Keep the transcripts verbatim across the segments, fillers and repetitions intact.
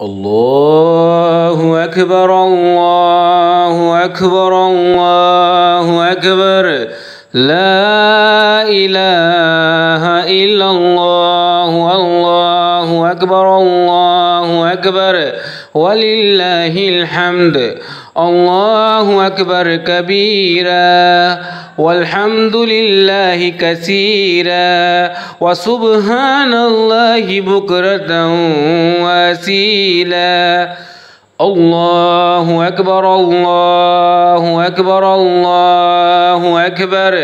الله أكبر الله أكبر الله أكبر لا إله إلا الله الله أكبر الله أكبر ولله الحمد الله أكبر كبيرا والحمد لله كثيرا وسبحان الله بكرة وأصيلا الله أكبر الله أكبر الله أكبر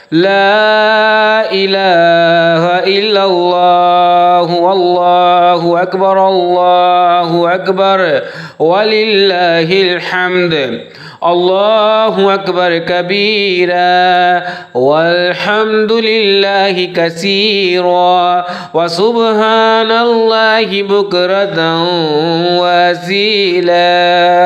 لا إله إلا الله والله أكبر الله أكبر ولله الحمد الله أكبر كبيرا والحمد لله كثيرا وسبحان الله بكرة وأصيلا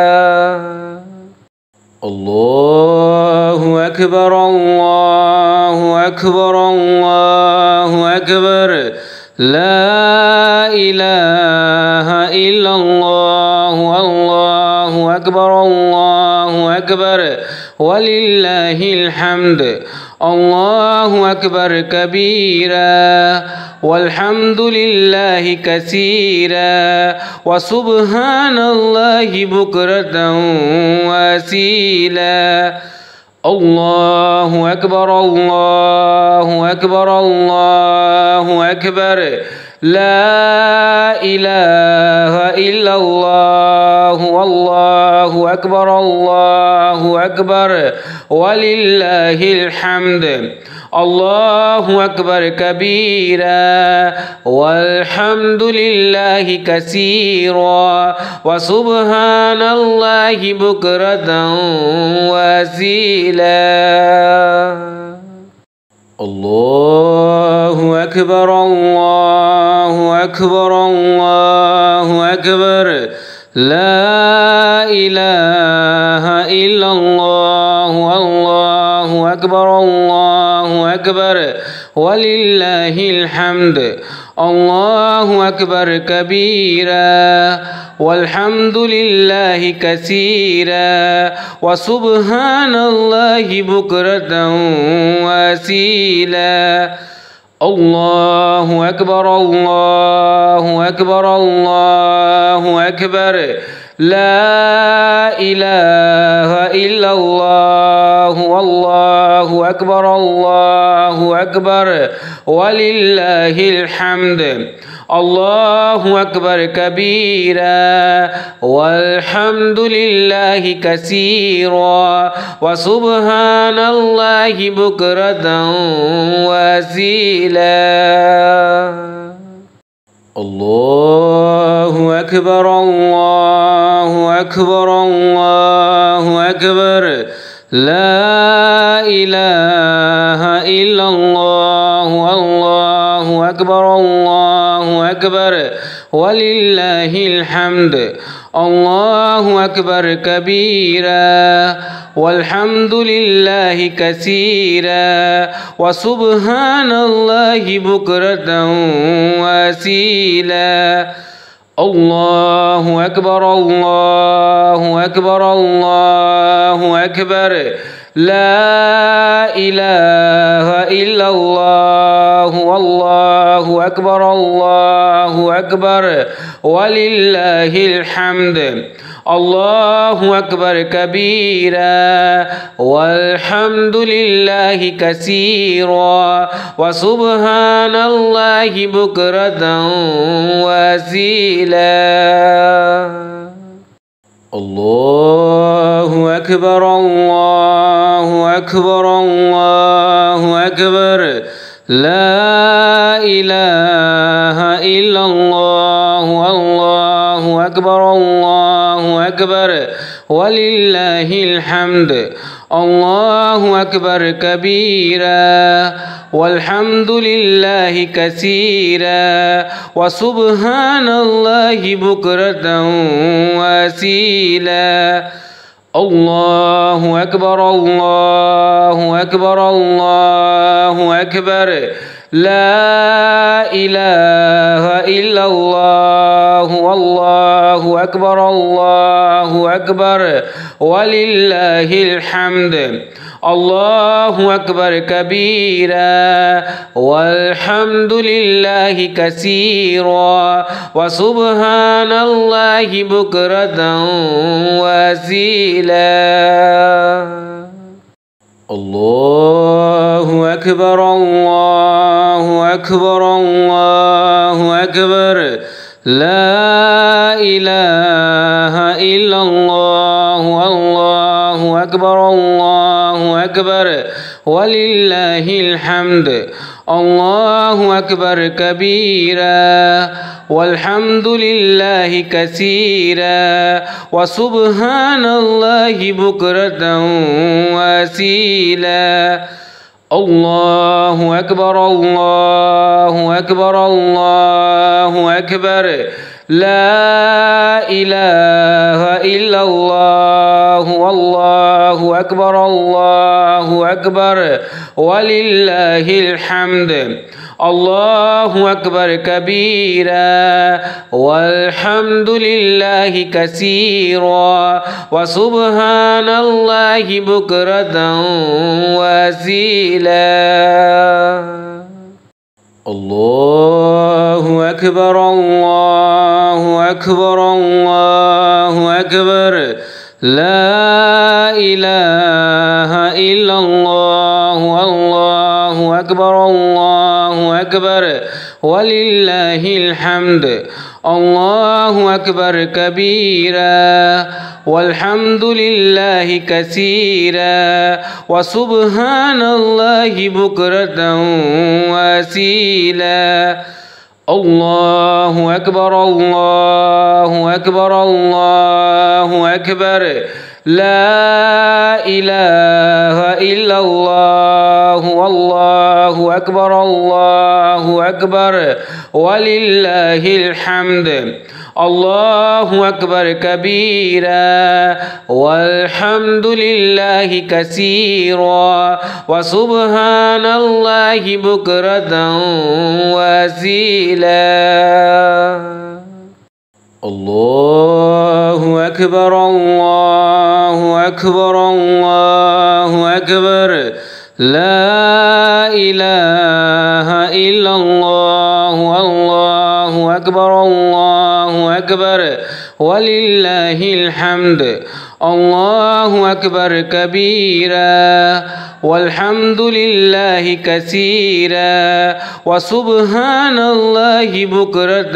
الله أكبر الله أكبر الله أكبر لا إله إلا الله الله أكبر الله أكبر ولله الحمد الله أكبر كبيرا والحمد لله كثيرا وسبحان الله بكرة وأصيلا الله أكبر الله أكبر الله أكبر لا إله إلا الله والله أكبر الله أكبر ولله الحمد الله أكبر كبيرا والحمد لله كثيرا وسبحان الله بكرة وأصيلا الله أكبر الله أكبر الله أكبر لا إله إلا الله الله أكبر الله أكبر ولله الحمد الله أكبر كبيرا والحمد لله كثيرا وسبحان الله بكرة وأصيلا الله أكبر الله أكبر الله أكبر لا إله إلا الله والله أكبر الله أكبر ولله الحمد الله أكبر كبيرا والحمد لله كثيرا وسبحان الله بكرة وأصيلا الله أكبر الله أكبر الله أكبر لا إله إلا الله الله أكبر الله أكبر ولله الحمد الله أكبر كبيرا والحمد لله كثيرا وسبحان الله بكرة وأصيلا الله أكبر الله أكبر الله أكبر لا إله إلا الله والله أكبر الله أكبر ولله الحمد الله أكبر كبيرا والحمد لله كثيرا وسبحان الله بكرة وأصيلا الله أكبر الله أكبر الله أكبر لا إله إلا الله الله أكبر الله أكبر ولله الحمد الله أكبر كبيرا والحمد لله كثيرا وسبحان الله بكرة وأصيلا الله أكبر الله أكبر الله أكبر لا إله إلا الله والله أكبر الله أكبر ولله الحمد الله أكبر كبيرا والحمد لله كثيرا وسبحان الله بكرة وأصيلا الله أكبر الله أكبر الله أكبر لا إله إلا الله والله أكبر الله أكبر ولله الحمد الله أكبر كبيرا والحمد لله كثيرا وسبحان الله بكرة وأصيلا الله أكبر الله أكبر الله أكبر لا إله إلا الله والله أكبر الله أكبر ولله الحمد الله أكبر كبيرا والحمد لله كثيرا وسبحان الله بكرة وأصيلا الله أكبر الله أكبر الله أكبر لا إله إلا الله والله أكبر الله أكبر ولله الحمد الله أكبر كبيرا والحمد لله كثيرا وسبحان الله بكرة وأصيلا الله أكبر الله أكبر الله أكبر لا إله إلا الله والله أكبر الله أكبر ولله الحمد الله أكبر كبيرا والحمد لله كثيرا وسبحان الله بكرة وأصيلا الله أكبر الله أكبر الله أكبر لا إله إلا الله والله أكبر الله أكبر ولله الحمد الله أكبر كبيرا والحمد لله كثيرا وسبحان الله بكرة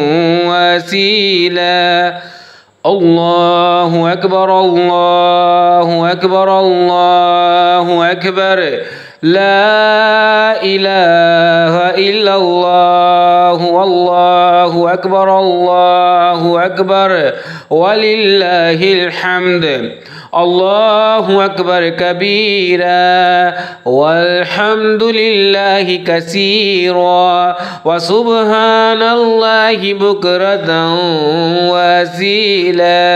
وأصيلا الله أكبر الله أكبر الله أكبر لا إله إلا الله والله أكبر الله أكبر ولله الحمد الله أكبر كبيرا والحمد لله كثيرا وسبحان الله بكرة وأصيلا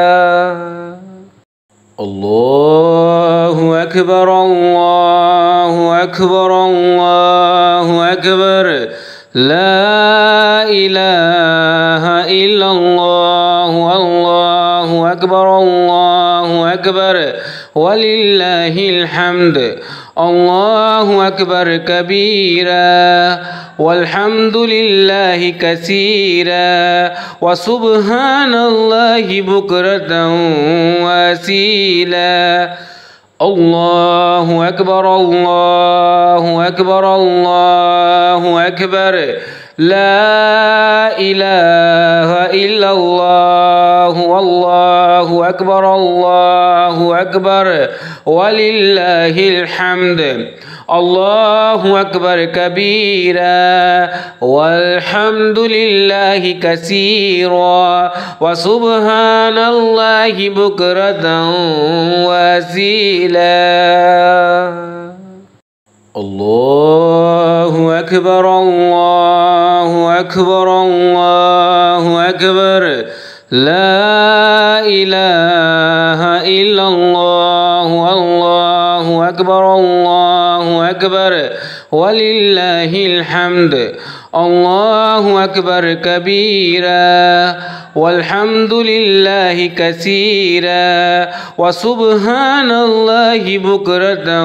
الله أكبر الله أكبر الله أكبر لا إله إلا الله والله أكبر الله أكبر ولله الحمد الله أكبر كبيرا والحمد لله كثيرا وسبحان الله بكرة وأصيلا الله أكبر الله أكبر الله أكبر لا إله إلا الله والله أكبر الله أكبر ولله الحمد الله أكبر كبيرا والحمد لله كثيرا وسبحان الله بكرة وأصيلا الله أكبر الله أكبر الله أكبر لا إله إلا الله والله أكبر الله أكبر ولله الحمد. الله أكبر كبيرا والحمد لله كثيرا وسبحان الله بكرة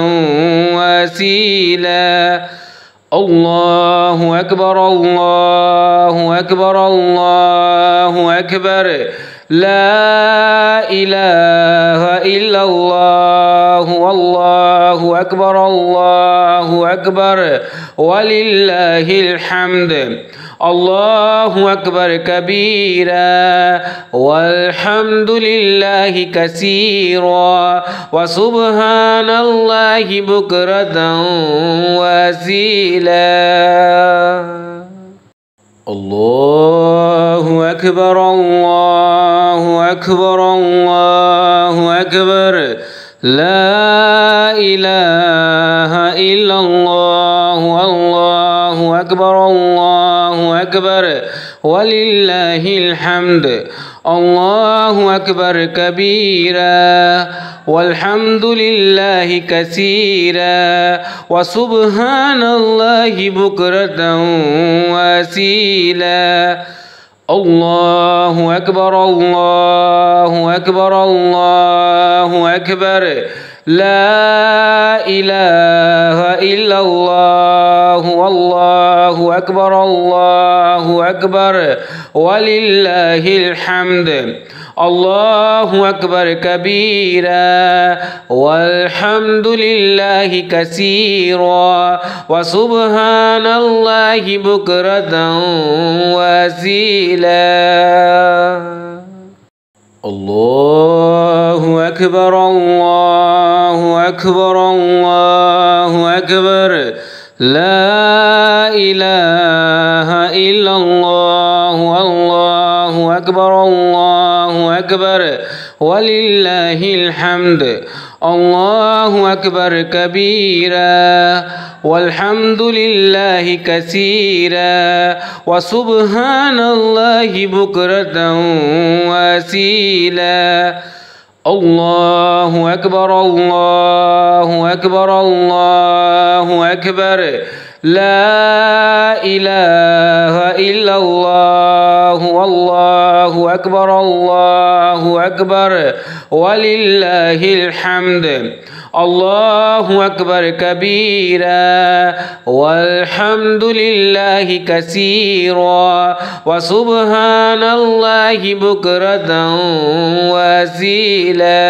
وأصيلا. الله أكبر الله أكبر الله أكبر لا إله إلا الله والله أكبر الله أكبر ولله الحمد. الله أكبر كبيرا والحمد لله كثيرا وسبحان الله بكرة وأصيلا. الله أكبر الله أكبر الله أكبر لا إله إلا الله والله أكبر الله أكبر ولله الحمد. الله أكبر كبيرا والحمد لله كثيرا وسبحان الله بكرة وأصيلا. الله أكبر الله أكبر الله أكبر لا إله إلا الله والله أكبر الله أكبر ولله الحمد. الله أكبر كبيرا والحمد لله كثيرا وسبحان الله بكرة وأصيلا. الله أكبر الله أكبر الله أكبر لا إله إلا الله والله أكبر الله أكبر ولله الحمد. الله أكبر كبيرا والحمد لله كثيرا وسبحان الله بكرة وأصيلا. الله أكبر الله أكبر الله أكبر لا إله إلا الله والله أكبر الله أكبر ولله الحمد. الله أكبر كبيرا والحمد لله كثيرا وسبحان الله بكرة وأصيلا.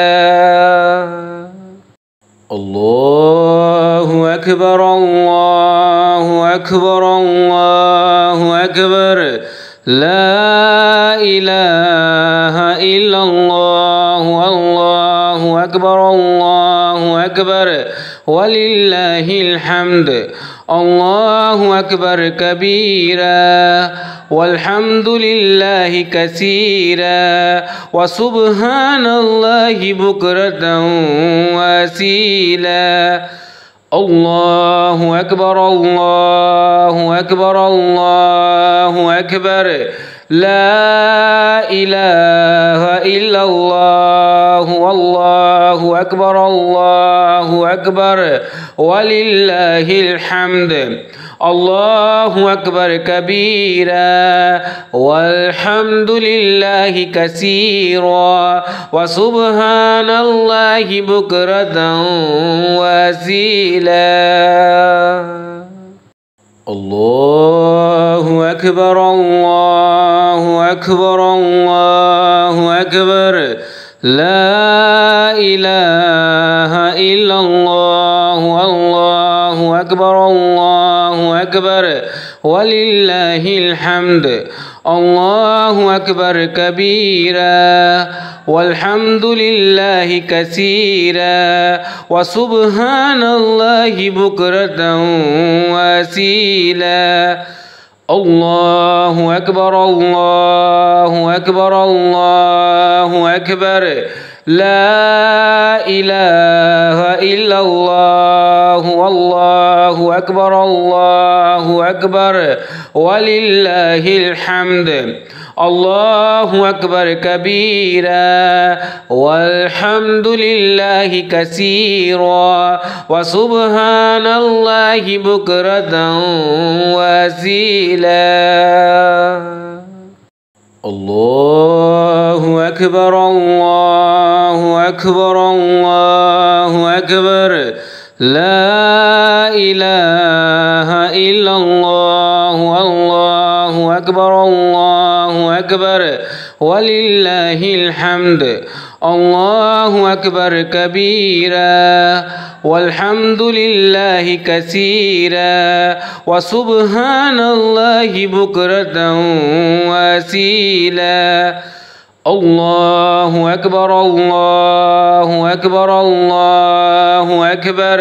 الله أكبر الله أكبر الله أكبر لا إله إلا الله والله أكبر الله أكبر ولله الحمد. الله أكبر كبيرا والحمد لله كثيرا وسبحان الله بكرة وأصيلا. الله أكبر الله أكبر الله أكبر لا إله إلا الله والله أكبر الله أكبر ولله الحمد. الله أكبر كبيرا والحمد لله كثيرا وسبحان الله بكرة وأصيلا. الله أكبر الله أكبر الله أكبر لا إله إلا الله والله أكبر الله أكبر ولله الحمد. الله أكبر كبيرا والحمد لله كثيرا وسبحان الله بكرة وأصيلا. الله أكبر الله أكبر الله أكبر لا إله إلا الله والله أكبر الله أكبر ولله الحمد. الله أكبر كبيرا والحمد لله كثيرا وسبحان الله بكرة وأصيلا. الله أكبر الله أكبر الله أكبر لا إله إلا الله الله أكبر الله أكبر ولله الحمد. الله أكبر كبيرا والحمد لله كثيرا وسبحان الله بكرة وأصيلا. الله أكبر الله أكبر الله أكبر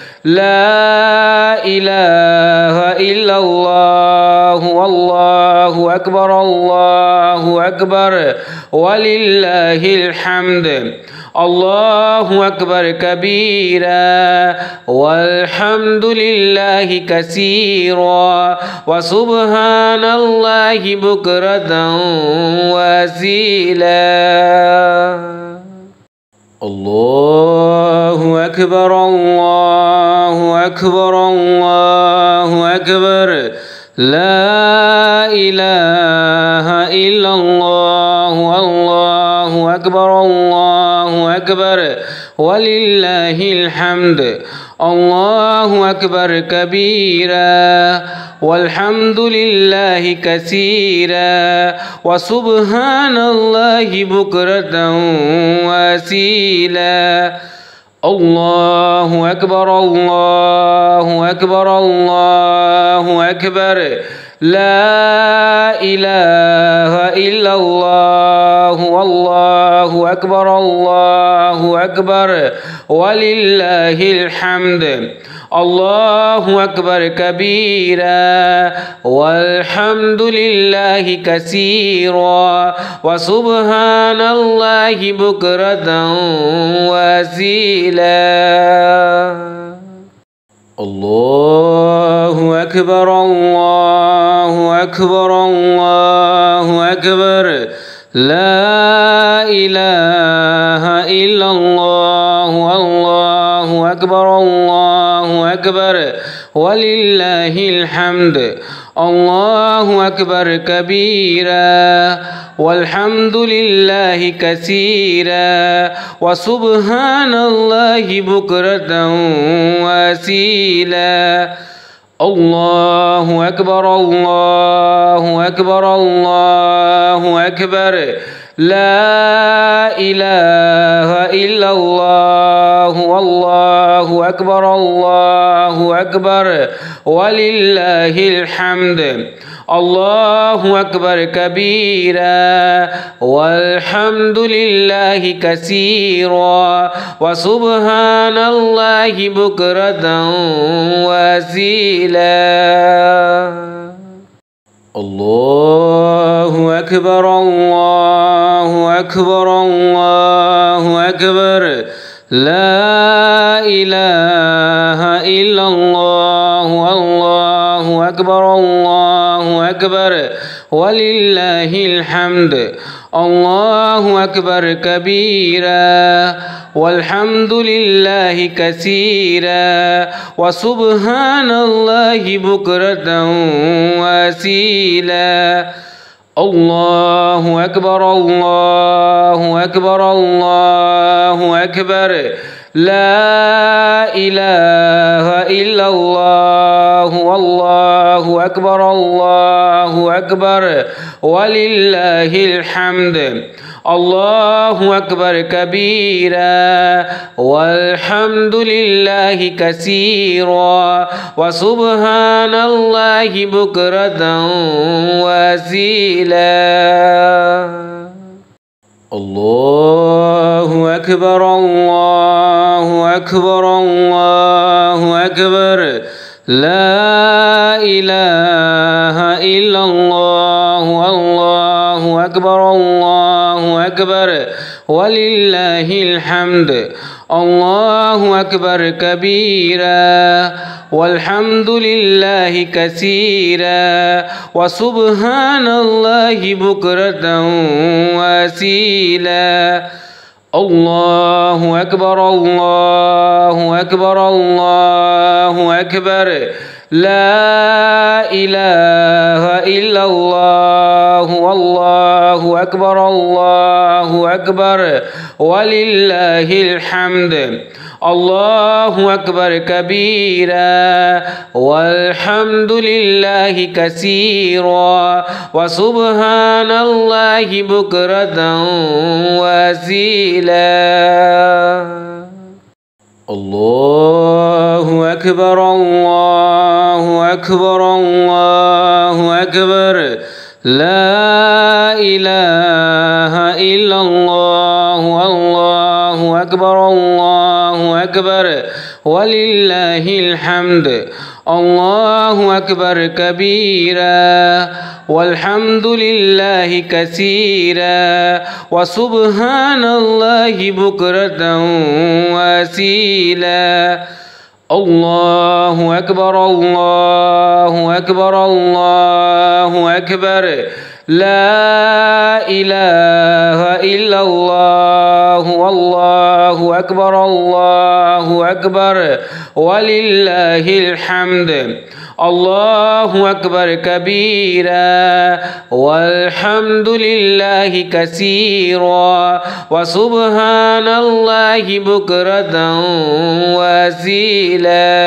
لا إله إلا الله والله أكبر الله أكبر ولله الحمد. الله أكبر كبيرا والحمد لله كثيرا وسبحان الله بكرة وأصيلا. الله أكبر الله أكبر الله أكبر لا إله إلا الله والله أكبر الله أكبر ولله الحمد. الله أكبر كبيرا والحمد لله كثيرا وسبحان الله بكرة وأصيلا. الله أكبر الله أكبر الله أكبر لا إله إلا الله والله أكبر الله أكبر ولله الحمد. الله أكبر كبيرا والحمد لله كثيرا وسبحان الله بكرة وأصيلا. الله أكبر الله أكبر الله أكبر لا إله إلا الله والله أكبر الله أكبر ولله الحمد. الله أكبر كبيرا والحمد لله كثيرا وسبحان الله بكرة وأصيلا. الله أكبر الله أكبر الله أكبر لا إله إلا الله والله أكبر الله أكبر ولله الحمد. الله أكبر كبيرا والحمد لله كثيرا وسبحان الله بكرة وأصيلا. الله أكبر الله أكبر الله أكبر لا إله إلا الله والله أكبر الله أكبر ولله الحمد. الله أكبر كبيرا والحمد لله كثيرا وسبحان الله بكرة وأصيلا. الله أكبر الله أكبر الله أكبر لا إله إلا الله والله أكبر الله أكبر ولله الحمد. الله أكبر كبيرا والحمد لله كثيرا وسبحان الله بكرة وأصيلا. الله أكبر الله أكبر الله أكبر لا إله إلا الله والله أكبر الله الله أكبر ولله الحمد. الله أكبر كبيرا والحمد لله كثيرا وسبحان الله بكرة وأصيلا. الله أكبر الله أكبر الله أكبر لا إله إلا الله والله أكبر الله أكبر ولله الحمد. الله أكبر كبيرا والحمد لله كثيرا وسبحان الله بكرة وأصيلا. الله أكبر الله أكبر الله أكبر لا إله إلا الله والله أكبر الله أكبر ولله الحمد. الله أكبر كبيرا والحمد لله كثيرا وسبحان الله بكرة وأصيلا. الله أكبر الله أكبر الله أكبر لا إله إلا الله والله أكبر الله أكبر ولله الحمد. الله أكبر كبيرا والحمد لله كثيرا وسبحان الله بكرة وأصيلا.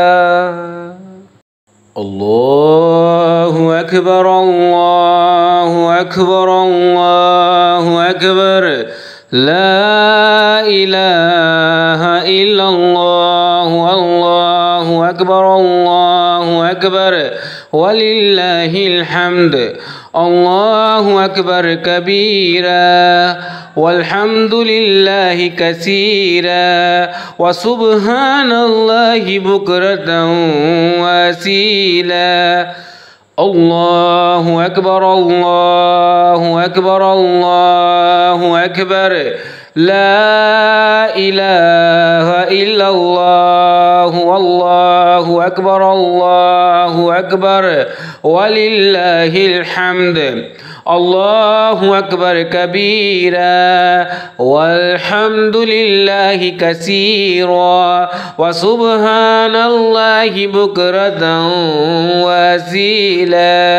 الله أكبر الله أكبر الله أكبر لا إله إلا الله والله أكبر الله أكبر ولله الحمد. الله أكبر كبيرا والحمد لله كثيرا وسبحان الله بكرة وأصيلا. الله أكبر الله أكبر الله أكبر لا إله إلا الله والله أكبر الله أكبر ولله الحمد. الله أكبر كبيرا والحمد لله كثيرا وسبحان الله بكرة وأصيلا.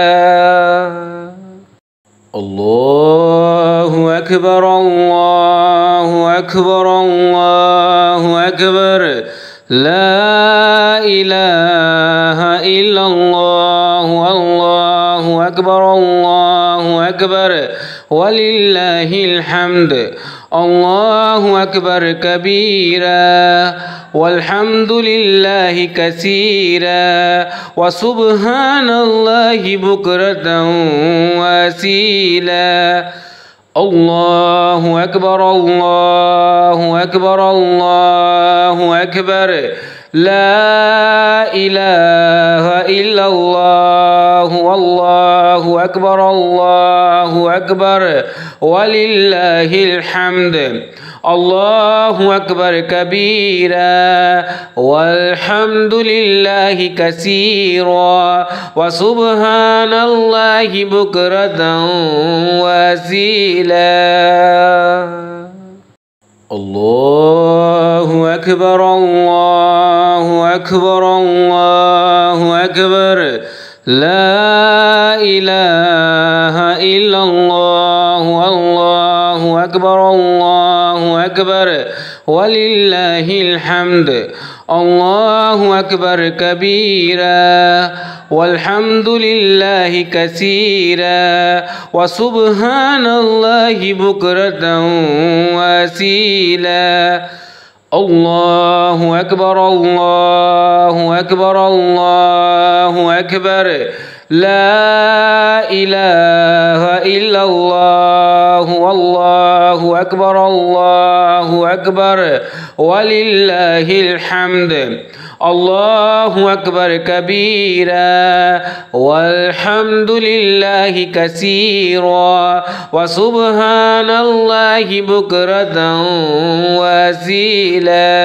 الله أكبر الله أكبر الله أكبر لا إله إلا الله والله أكبر الله أكبر ولله الحمد. الله أكبر كبيرا والحمد لله كثيرا وسبحان الله بكرة وأصيلا. الله أكبر الله أكبر الله أكبر لا إله إلا الله والله أكبر الله أكبر ولله الحمد. الله أكبر كبيرا والحمد لله كثيرا وسبحان الله بكرة وأصيلا. الله أكبر الله أكبر الله أكبر لا إله إلا الله والله أكبر الله أكبر ولله الحمد. الله أكبر كبيرا والحمد لله كثيرا وسبحان الله بكرة وأصيلا. الله أكبر الله أكبر الله أكبر لا إله إلا الله والله أكبر الله أكبر ولله الحمد. الله أكبر كبيرا والحمد لله كثيرا وسبحان الله بكرة وأصيلا.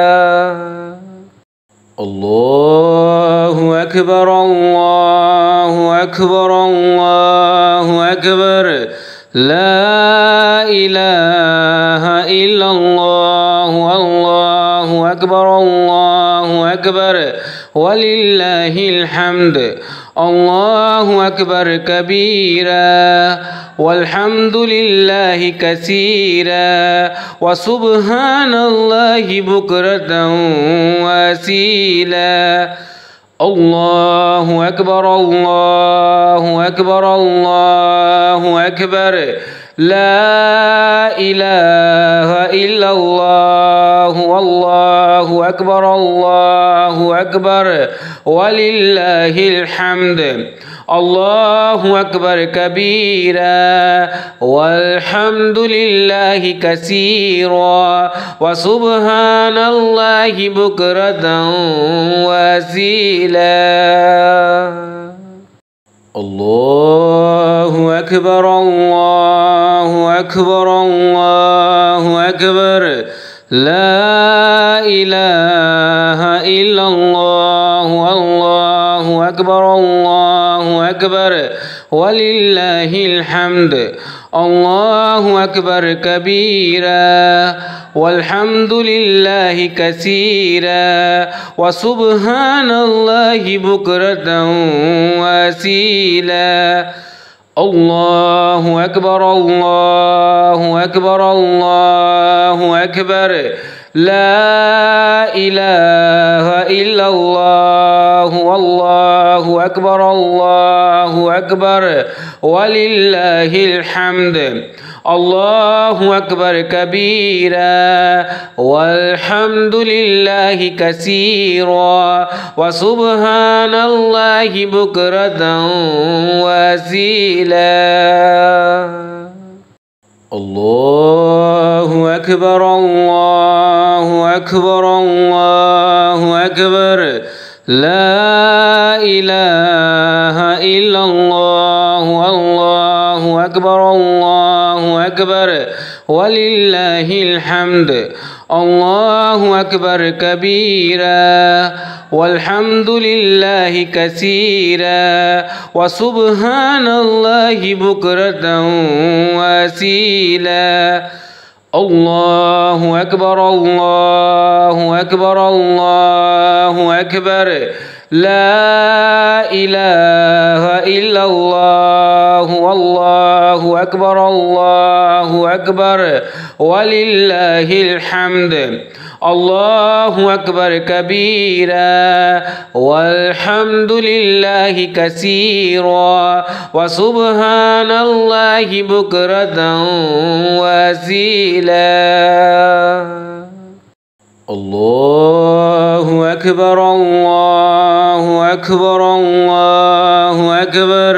الله أكبر الله أكبر الله أكبر لا إله إلا الله الله أكبر الله أكبر ولله الحمد. الله أكبر كبيرا والحمد لله كثيرا وسبحان الله بكرة وأصيلا. الله أكبر الله أكبر الله أكبر لا إله إلا الله والله أكبر الله أكبر ولله الحمد. الله أكبر كبيرا والحمد لله كثيرا وسبحان الله بكرة وأصيلا. الله أكبر الله أكبر الله أكبر لا إله إلا الله الله أكبر الله أكبر ولله الحمد. الله أكبر كبيرا والحمد لله كثيرا وسبحان الله بكرة وأصيلا. الله أكبر الله أكبر الله أكبر لا إله إلا الله والله أكبر الله أكبر ولله الحمد. الله أكبر كبيرا والحمد لله كثيرا وسبحان الله بكرة وأصيلا. الله أكبر الله أكبر الله أكبر لا إله إلا الله الله أكبر الله أكبر ولله الحمد. الله أكبر كبيرا والحمد لله كثيرا وسبحان الله بكرة وأصيلا. الله أكبر الله أكبر الله أكبر لا إله إلا الله والله أكبر الله أكبر ولله الحمد. الله أكبر كبيرا والحمد لله كثيرا وسبحان الله بكرة وأصيلا. الله أكبر الله أكبر الله أكبر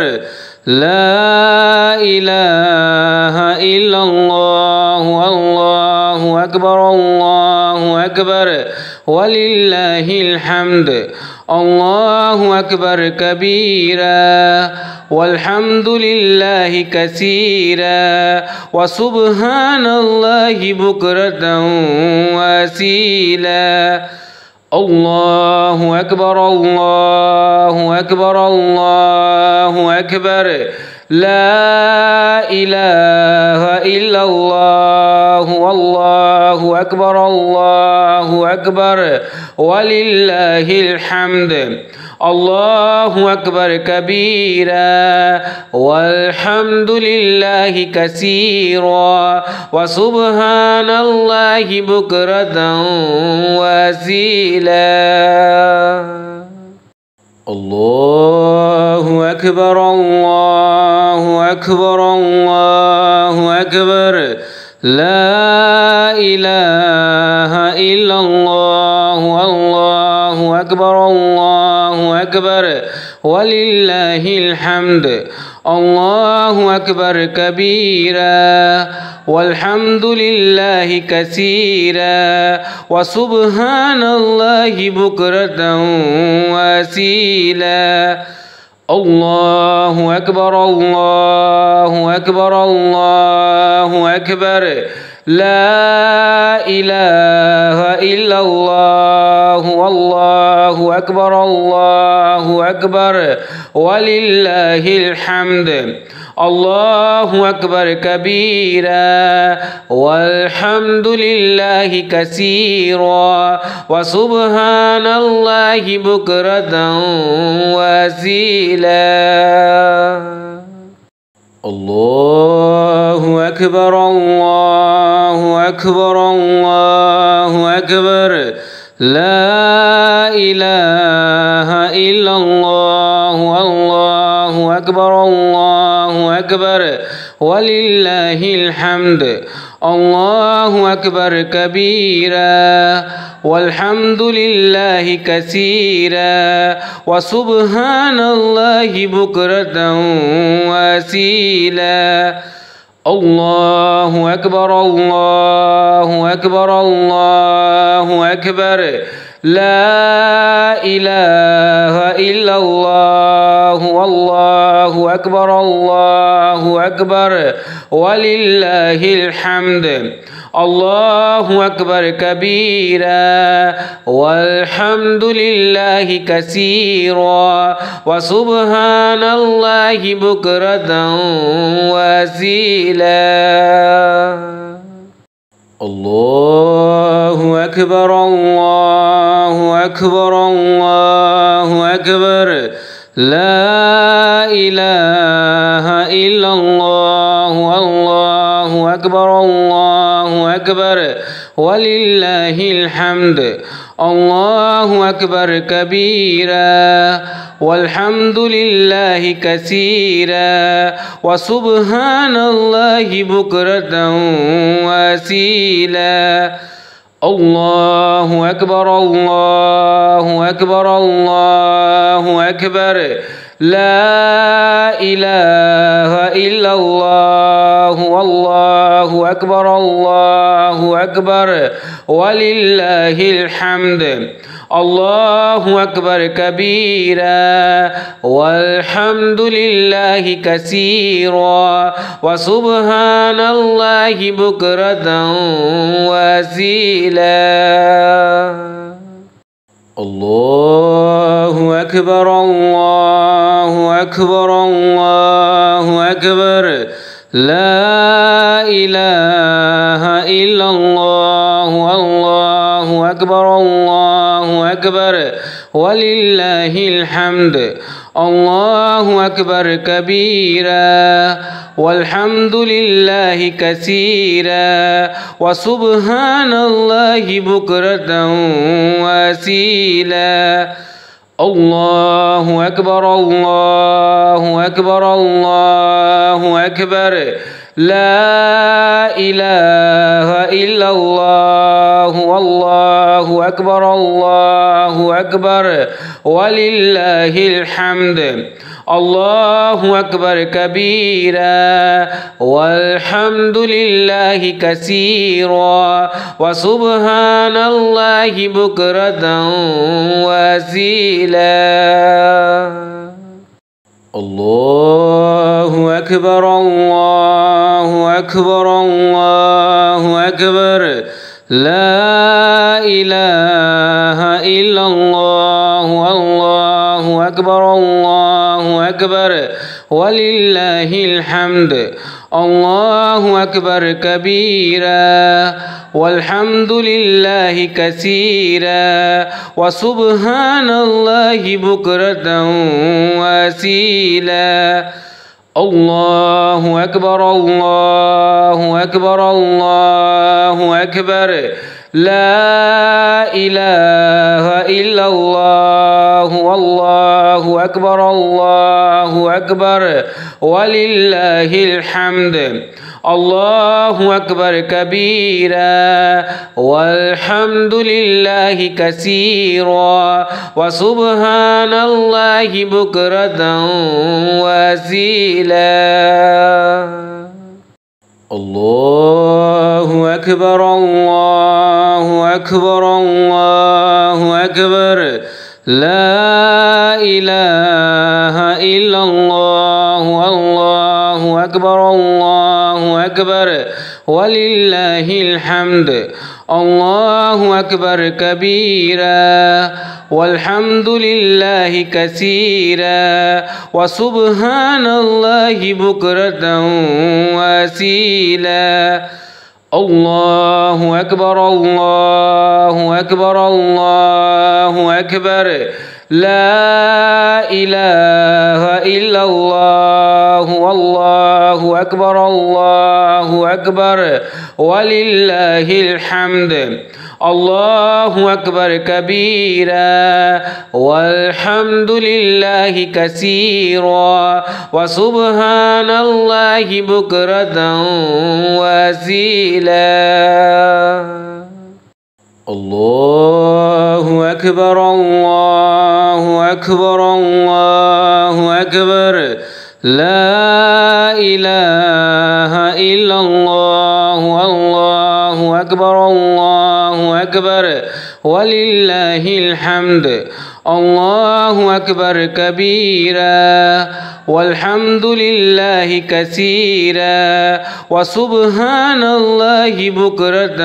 لا إله إلا الله الله أكبر الله أكبر ولله الحمد. الله أكبر كبيرا والحمد لله كثيرا وسبحان الله بكرة وأصيلا. الله أكبر الله أكبر الله أكبر لا إله إلا الله والله أكبر الله أكبر ولله الحمد. الله أكبر كبيرا والحمد لله كثيرا وسبحان الله بكرة وأصيلا. الله أكبر الله أكبر الله أكبر لا إله إلا الله الله أكبر الله أكبر ولله الحمد. الله أكبر كبيرا والحمد لله كثيرا وسبحان الله بكرة وأصيلا الله أكبر الله أكبر الله أكبر لا إله إلا الله والله أكبر الله أكبر ولله الحمد الله أكبر كبيرا والحمد لله كثيرا وسبحان الله بكرة وأصيلا الله أكبر الله أكبر الله أكبر لا إله إلا الله والله أكبر الله أكبر ولله الحمد الله أكبر كبيرا والحمد لله كثيرا وسبحان الله بكرة وأصيلا الله أكبر الله أكبر الله أكبر لا إله إلا الله والله أكبر الله أكبر ولله الحمد الله أكبر كبيرا والحمد لله كثيرا وسبحان الله بكرة وأصيلا الله أكبر الله أكبر الله أكبر لا إله إلا الله والله أكبر الله أكبر ولله الحمد الله أكبر كبيرا والحمد لله كثيرا وسبحان الله بكرة وأصيلا الله أكبر الله أكبر الله أكبر لا إله إلا الله والله أكبر الله أكبر ولله الحمد الله أكبر كبيرا والحمد لله كثيرا وسبحان الله بكرة وأصيلا الله أكبر الله أكبر الله أكبر لا إله إلا الله والله أكبر الله أكبر ولله الحمد الله أكبر كبيرا والحمد لله كثيرا وسبحان الله بكرة وأصيلا الله أكبر الله أكبر الله أكبر لا إله إلا الله والله أكبر الله أكبر ولله الحمد الله أكبر كبيرا والحمد لله كثيرا وسبحان الله بكرة وأصيلا الله أكبر الله أكبر الله أكبر لا إله إلا الله والله أكبر الله أكبر ولله الحمد الله أكبر كبيرا والحمد لله كثيرا وسبحان الله بكرة وأصيلا الله أكبر الله أكبر الله أكبر لا إله إلا الله والله أكبر الله أكبر ولله الحمد الله أكبر كبيرا والحمد لله كثيرا وسبحان الله بكرة وأصيلا. الله أكبر الله أكبر الله أكبر لا إله إلا الله الله أكبر الله أكبر ولله الحمد. الله أكبر كبيرا والحمد لله كثيرا وسبحان الله بكرة وأصيلا. الله أكبر الله أكبر الله أكبر لا إله إلا الله والله أكبر الله أكبر ولله الحمد. الله أكبر كبيرا والحمد لله كثيرا وسبحان الله بكرة وأصيلا. الله أكبر الله أكبر الله أكبر لا إله إلا الله الله أكبر الله أكبر ولله الحمد. الله أكبر كبيرا والحمد لله كثيرا وسبحان الله بكرة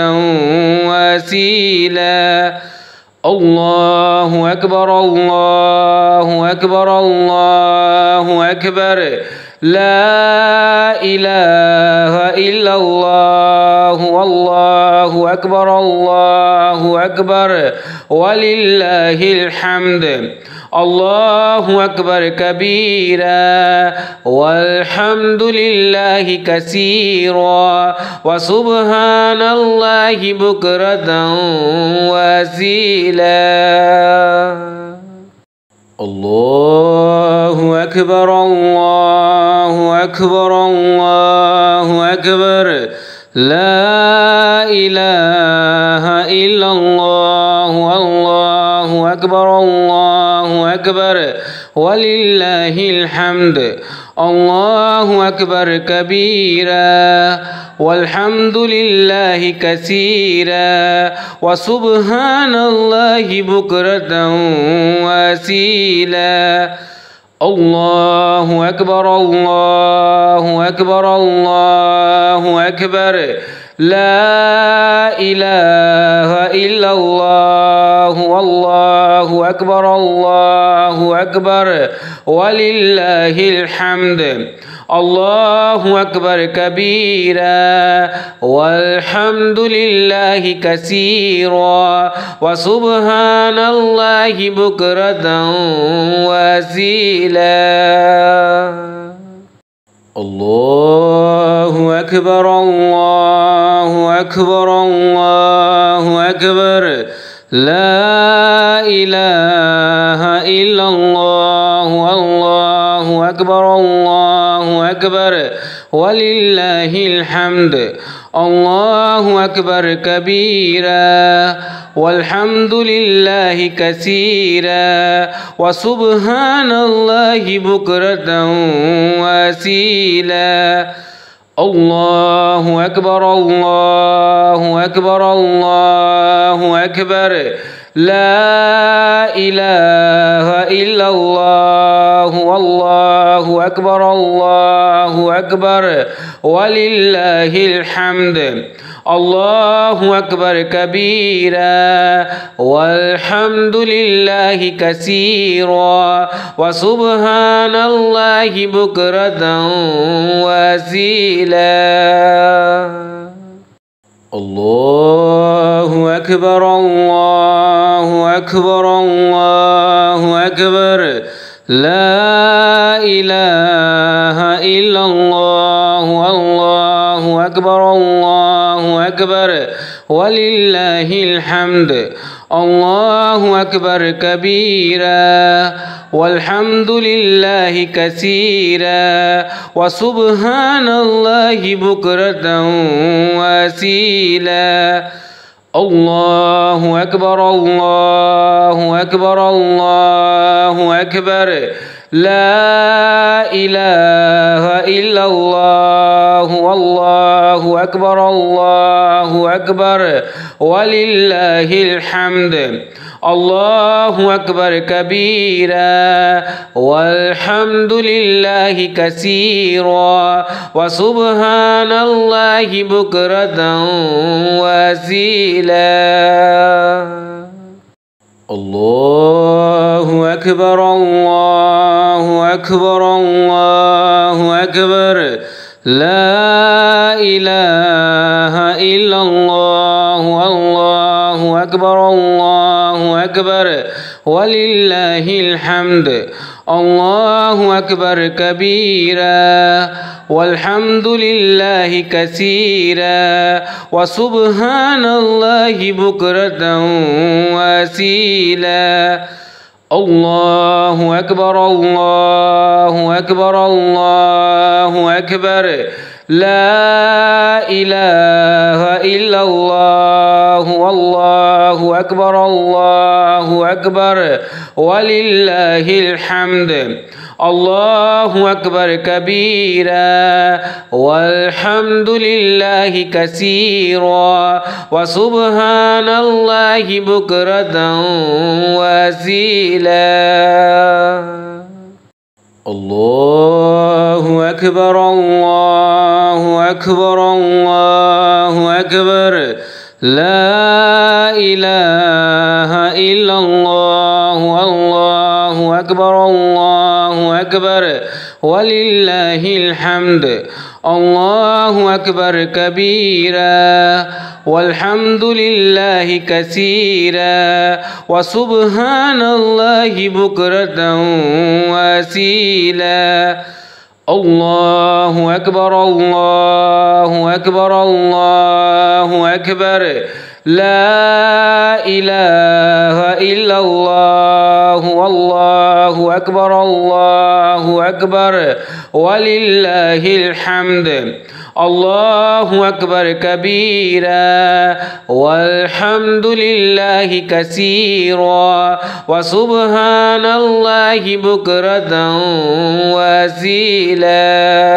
وأصيلا. الله أكبر الله أكبر الله أكبر لا إله إلا الله والله أكبر الله أكبر ولله الحمد. الله أكبر كبيرا والحمد لله كثيرا وسبحان الله بكرة وأصيلا. الله أكبر الله أكبر الله أكبر لا إله إلا الله الله أكبر الله أكبر ولله الحمد. الله أكبر كبيرا والحمد لله كثيرا وسبحان الله بكرة وأصيلا. الله أكبر الله أكبر الله أكبر لا إله إلا الله والله أكبر الله أكبر ولله الحمد. الله أكبر كبيرا والحمد لله كثيرا وسبحان الله بكرة وأصيلا. الله أكبر الله أكبر الله أكبر لا إله إلا الله الله أكبر الله أكبر ولله الحمد. الله أكبر كبيرا والحمد لله كثيرا وسبحان الله بكرة وأصيلا. الله أكبر الله أكبر الله أكبر لا إله إلا الله والله أكبر الله أكبر ولله الحمد. الله أكبر كبيرا والحمد لله كثيرا وسبحان الله بكرة وأصيلا. الله أكبر الله أكبر الله أكبر لا إله إلا الله الله أكبر الله أكبر ولله الحمد. الله أكبر كبيرا والحمد لله كثيرا وسبحان الله بكرة وأصيلا. الله أكبر الله أكبر الله أكبر لا إله إلا الله والله أكبر الله أكبر ولله الحمد. الله أكبر كبيرا والحمد لله كثيرا وسبحان الله بكرة وأصيلا. الله أكبر الله أكبر الله أكبر لا إله إلا الله والله أكبر الله أكبر ولله الحمد. الله أكبر كبيرا والحمد لله كثيرا وسبحان الله بكرة وأصيلا. الله أكبر الله أكبر الله أكبر لا إله إلا الله والله أكبر الله أكبر ولله الحمد. الله أكبر كبيرا والحمد لله كثيرا وسبحان الله بكرة وأصيلا. الله أكبر الله أكبر الله أكبر لا إله إلا الله والله أكبر الله أكبر ولله الحمد. الله أكبر كبيرا والحمد لله كثيرا وسبحان الله بكرة وأصيلا. الله أكبر الله أكبر الله أكبر لا إله إلا الله والله أكبر الله أكبر ولله الحمد. الله أكبر كبيرا والحمد لله كثيرا وسبحان الله بكرة وأصيلا.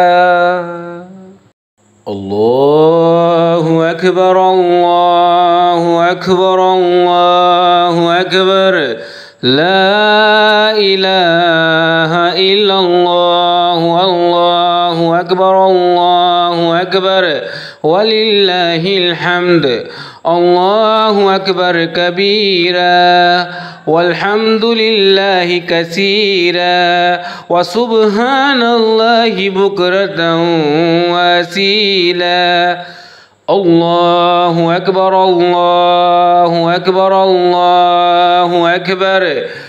الله أكبر الله أكبر الله أكبر لا إله إلا الله والله أكبر الله أكبر ولله الحمد. الله أكبر كبيرا والحمد لله كثيرا وسبحان الله بكرة وأصيلا. الله أكبر الله أكبر الله أكبر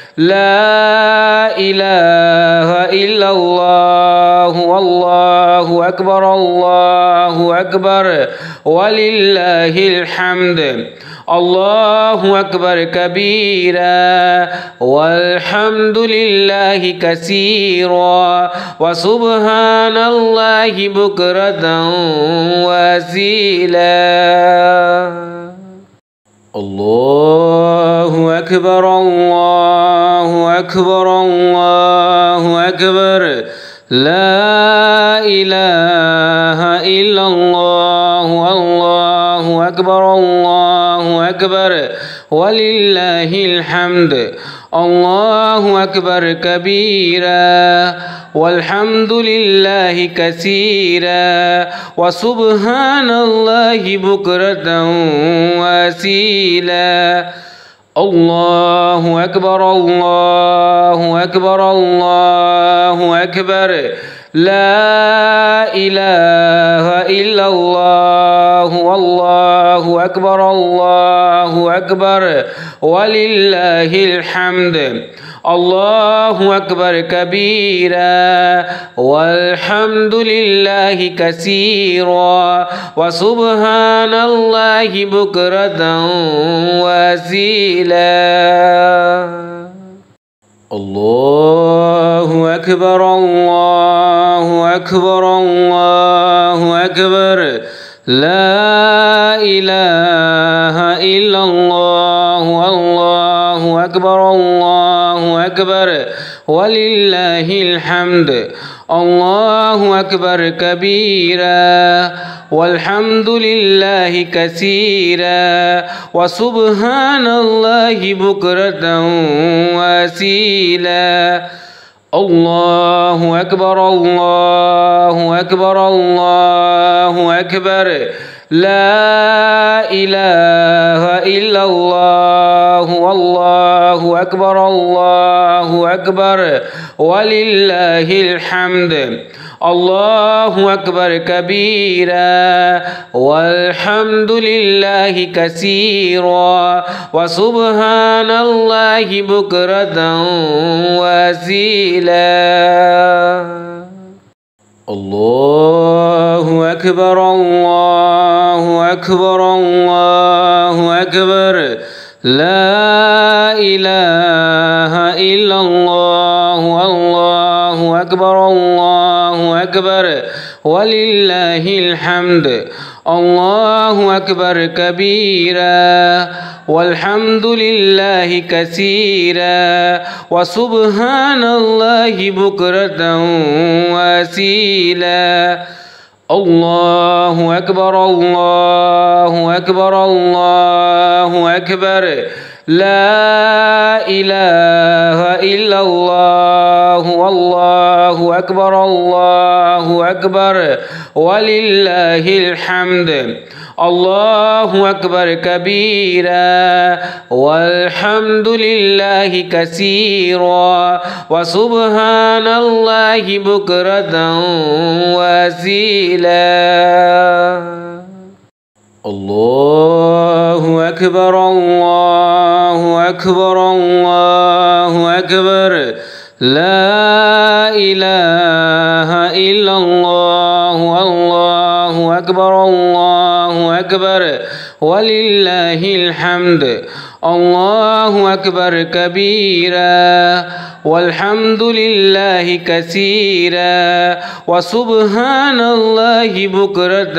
لا إله إلا الله والله أكبر الله أكبر ولله الحمد. الله أكبر كبيرا والحمد لله كثيرا وسبحان الله بكرة وأصيلا. الله أكبر الله أكبر الله أكبر لا إله إلا الله والله أكبر الله أكبر ولله الحمد. الله أكبر كبيرا والحمد لله كثيرا وسبحان الله بكرة وأصيلا. الله أكبر الله أكبر الله أكبر لا إله إلا الله والله أكبر الله أكبر ولله الحمد. الله أكبر كبيرا والحمد لله كثيرا وسبحان الله بكرة وأصيلا. الله أكبر الله أكبر الله أكبر لا إله إلا الله الله أكبر الله أكبر ولله الحمد. الله أكبر كبيرا والحمد لله كثيرا وسبحان الله بكرة وأصيلا. الله أكبر الله أكبر الله أكبر لا إله إلا الله والله أكبر الله أكبر ولله الحمد. الله أكبر كبيرا والحمد لله كثيرا وسبحان الله بكرة وأصيلا. الله أكبر الله أكبر الله أكبر لا إله إلا الله الله أكبر الله أكبر ولله الحمد. الله أكبر كبيرا والحمد لله كثيرا وسبحان الله بكرة وأصيلا. الله أكبر الله أكبر الله أكبر لا إله إلا الله والله أكبر الله أكبر ولله الحمد. الله أكبر كبيرا والحمد لله كثيرا وسبحان الله بكرة وأصيلا. الله أكبر الله أكبر الله أكبر لا إله إلا الله الله أكبر الله أكبر ولله الحمد. الله أكبر كبيرا والحمد لله كثيرا وسبحان الله بكرة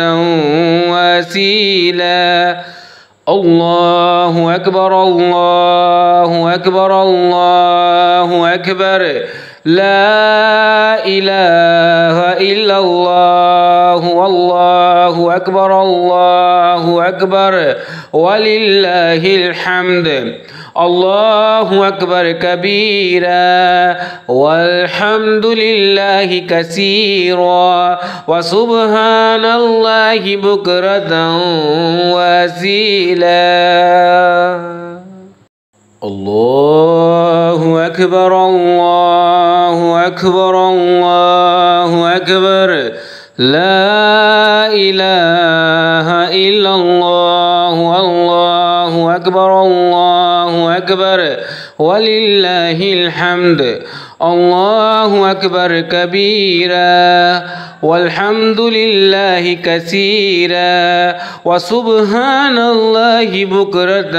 وأصيلا. الله أكبر الله أكبر الله أكبر لا إله إلا الله والله أكبر الله أكبر ولله الحمد. الله أكبر كبيرا والحمد لله كثيرا وسبحان الله بكرة وأصيلا. الله أكبر الله أكبر الله أكبر لا إله إلا الله الله أكبر الله أكبر ولله الحمد. الله أكبر كبيرا والحمد لله كثيرا وسبحان الله بكرة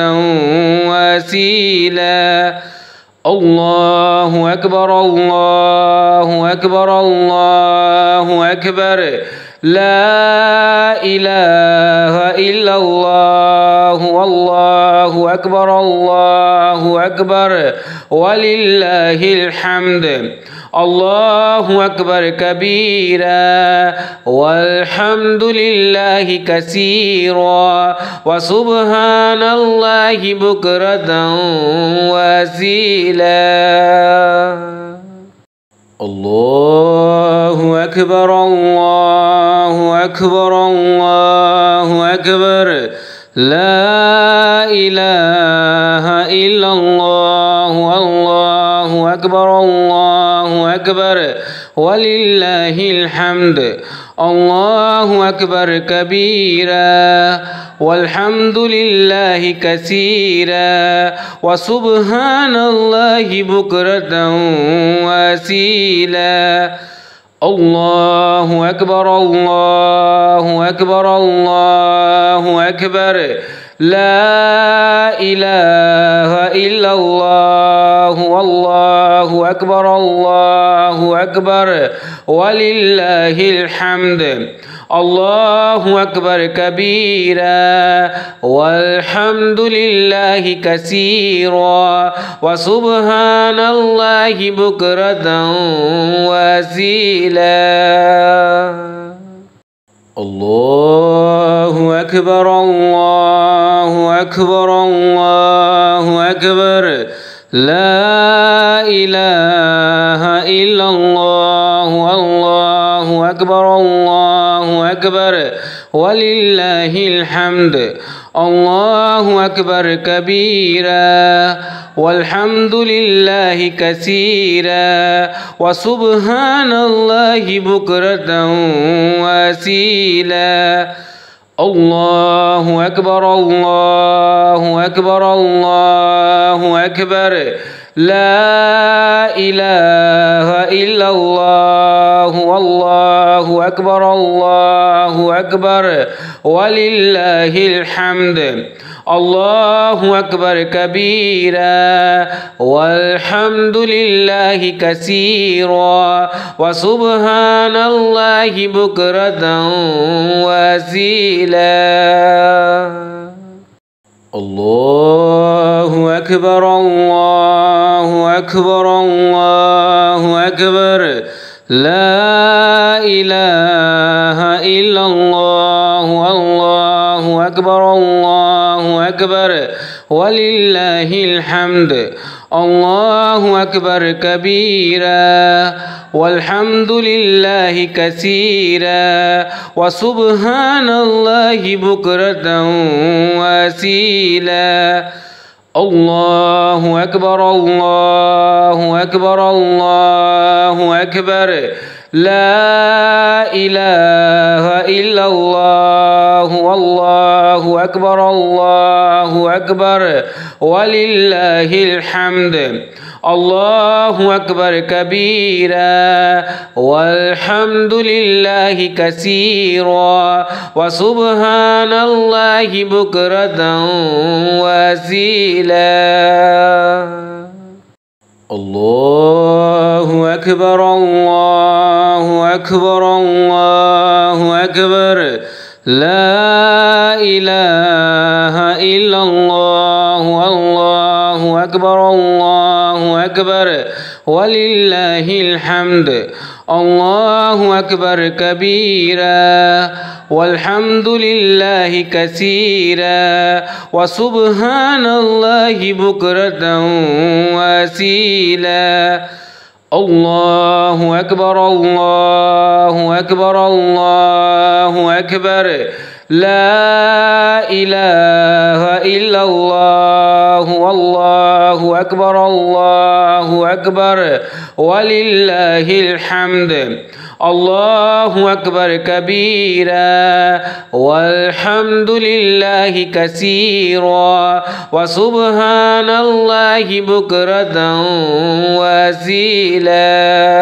وأصيلا. الله أكبر الله أكبر الله أكبر لا إله إلا الله والله أكبر الله أكبر ولله الحمد. الله أكبر كبيرا والحمد لله كثيرا وسبحان الله بكرة وأصيلا. الله أكبر الله أكبر الله أكبر لا إله إلا الله والله أكبر الله أكبر ولله الحمد. الله أكبر كبيرا والحمد لله كثيرا وسبحان الله بكرة وأصيلا الله أكبر الله أكبر الله أكبر لا إله إلا الله والله أكبر الله أكبر ولله الحمد الله أكبر كبيرا والحمد لله كثيرا وسبحان الله بكرة وأصيلا الله أكبر الله أكبر الله أكبر لا إله إلا الله والله أكبر الله أكبر ولله الحمد الله أكبر كبيرا والحمد لله كثيرا وسبحان الله بكرة وأصيلا الله أكبر الله أكبر الله أكبر لا إله إلا الله والله أكبر الله أكبر ولله الحمد الله أكبر كبيرا والحمد لله كثيرا وسبحان الله بكرة وأصيلا الله أكبر الله أكبر الله أكبر لا إله إلا الله والله أكبر الله أكبر ولله الحمد الله أكبر كبيرا والحمد لله كثيرا وسبحان الله بكرة وأصيلا الله أكبر الله أكبر الله أكبر لا إله إلا الله والله أكبر الله أكبر ولله الحمد الله أكبر كبيرا والحمد لله كثيرا وسبحان الله بكرة وأصيلا الله أكبر الله أكبر الله أكبر لا إله إلا الله والله أكبر الله أكبر ولله الحمد الله أكبر كبيرا والحمد لله كثيرا وسبحان الله بكرة وأصيلا الله أكبر الله أكبر الله أكبر لا إله إلا الله والله أكبر الله أكبر ولله الحمد الله أكبر كبيرا والحمد لله كثيرا وسبحان الله بكرة وأصيلا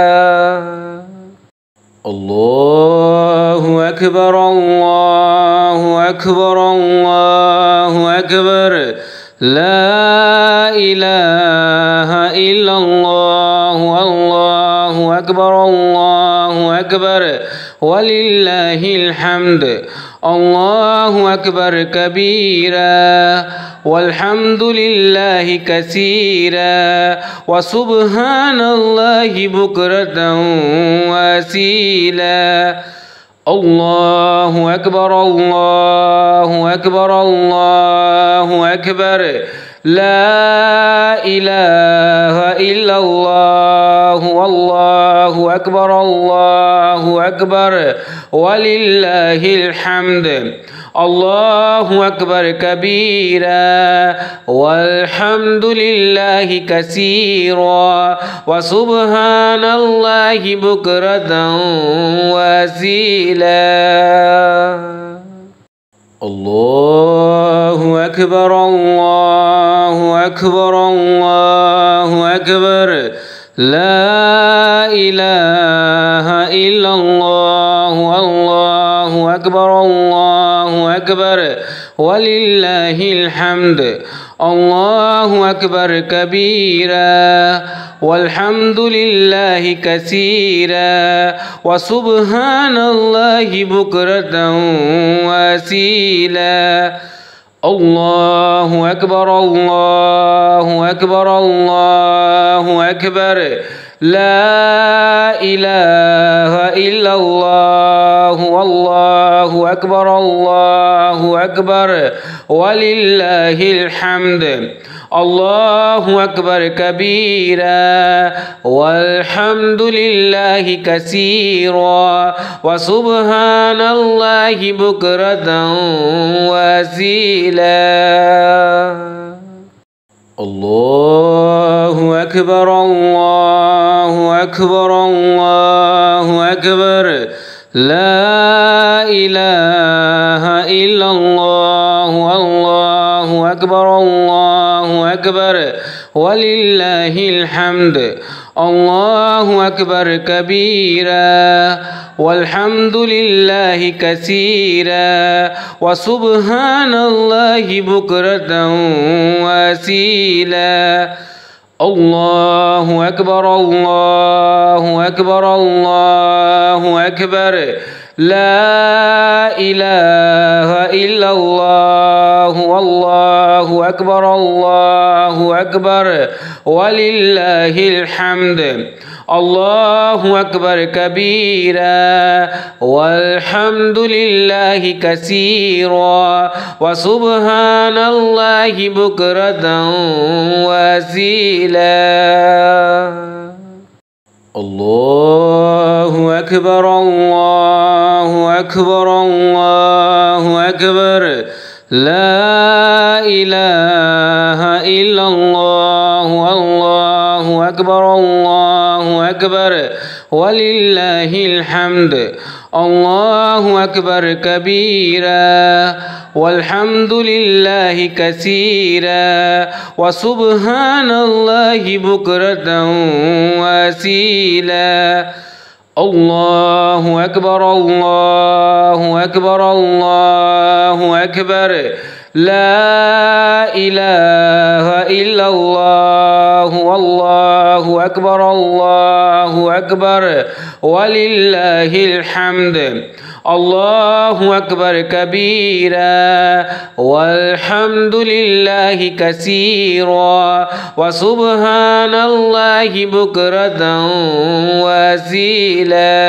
الله أكبر الله أكبر الله أكبر لا إله إلا الله والله أكبر الله أكبر ولله الحمد الله أكبر كبيرا والحمد لله كثيرا وسبحان الله بكرة وأصيلا الله أكبر الله أكبر الله أكبر لا إله إلا الله والله أكبر الله أكبر ولله الحمد الله أكبر كبيرا والحمد لله كثيرا وسبحان الله بكرة وأصيلا. الله أكبر الله أكبر الله أكبر لا إله إلا الله الله أكبر الله أكبر ولله الحمد. الله أكبر كبيرا والحمد لله كثيرا وسبحان الله بكرة وأصيلا. الله أكبر الله أكبر الله أكبر لا إله إلا الله والله أكبر الله أكبر ولله الحمد. الله أكبر كبيرا والحمد لله كثيرا وسبحان الله بكرة وأصيلا. الله أكبر الله أكبر الله أكبر لا إله إلا الله الله أكبر الله أكبر ولله الحمد. الله أكبر كبيرا والحمد لله كثيرا وسبحان الله بكرة وأصيلا. الله أكبر الله أكبر الله أكبر لا إله إلا الله والله أكبر الله أكبر ولله الحمد. الله أكبر كبيرا والحمد لله كثيرا وسبحان الله بكرة وأصيلا. الله أكبر الله أكبر الله أكبر لا إله إلا الله الله أكبر الله أكبر ولله الحمد. الله أكبر كبيرا والحمد لله كثيرا وسبحان الله بكرة وأصيلا. الله أكبر الله أكبر الله أكبر لا إله إلا الله والله أكبر الله أكبر ولله الحمد. الله أكبر كبيرا والحمد لله كثيرا وسبحان الله بكرة وأصيلا.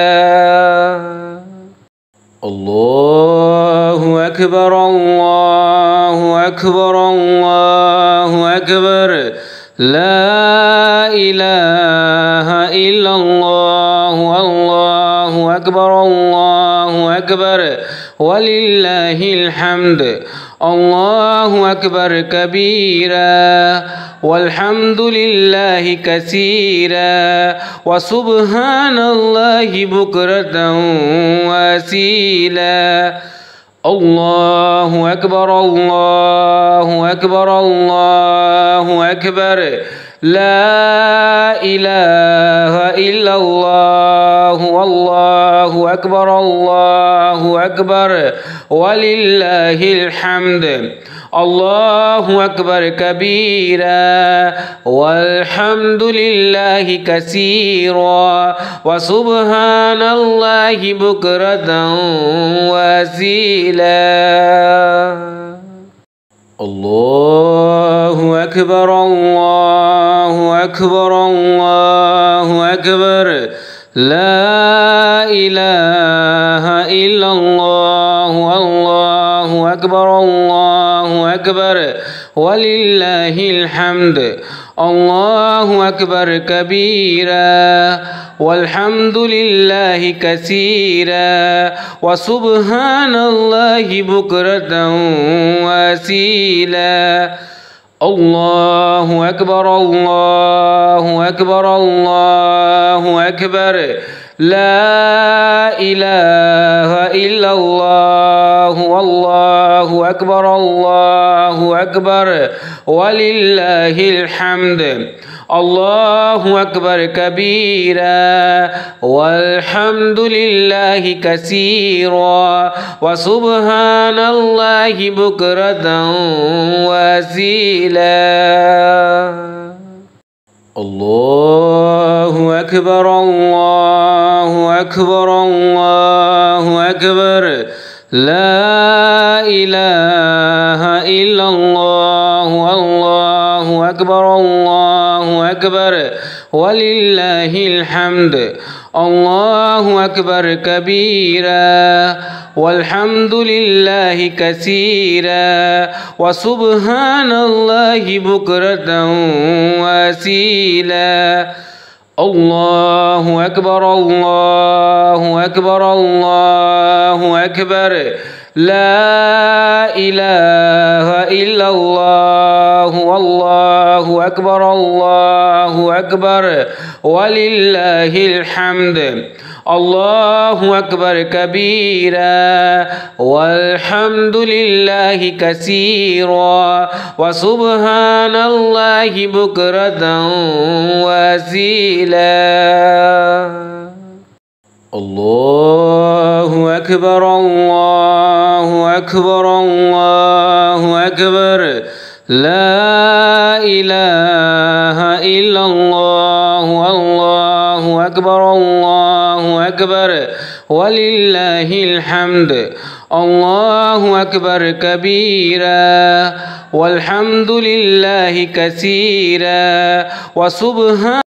الله أكبر الله أكبر الله أكبر لا إله إلا الله الله أكبر الله أكبر ولله الحمد. الله أكبر كبيرا والحمد لله كثيرا وسبحان الله بكرة وأصيلا. الله أكبر الله أكبر الله أكبر لا إله إلا الله والله أكبر الله أكبر ولله الحمد. الله أكبر كبيرا والحمد لله كثيرا وسبحان الله بكرة وأصيلا. الله أكبر الله أكبر الله أكبر لا إله إلا الله الله أكبر الله أكبر ولله الحمد الله أكبر كبيرا والحمد لله كثيرا وسبحان الله بكرة وأصيلا الله أكبر الله أكبر الله أكبر لا إله إلا الله والله أكبر الله أكبر ولله الحمد الله أكبر كبيرا والحمد لله كثيرا وسبحان الله بكرة وأصيلا الله أكبر الله أكبر الله أكبر لا إله إلا الله والله أكبر الله أكبر ولله الحمد الله أكبر كبيرا والحمد لله كثيرا وسبحان الله بكرة وأصيلا الله أكبر الله أكبر الله أكبر لا إله إلا الله والله أكبر الله أكبر ولله الحمد الله أكبر كبيرا والحمد لله كثيرا وسبحان الله بكرة وأصيلا الله أكبر الله أكبر الله أكبر لا إله إلا الله والله أكبر الله أكبر ولله الحمد الله أكبر كبيرا والحمد لله كثيرا وسبحان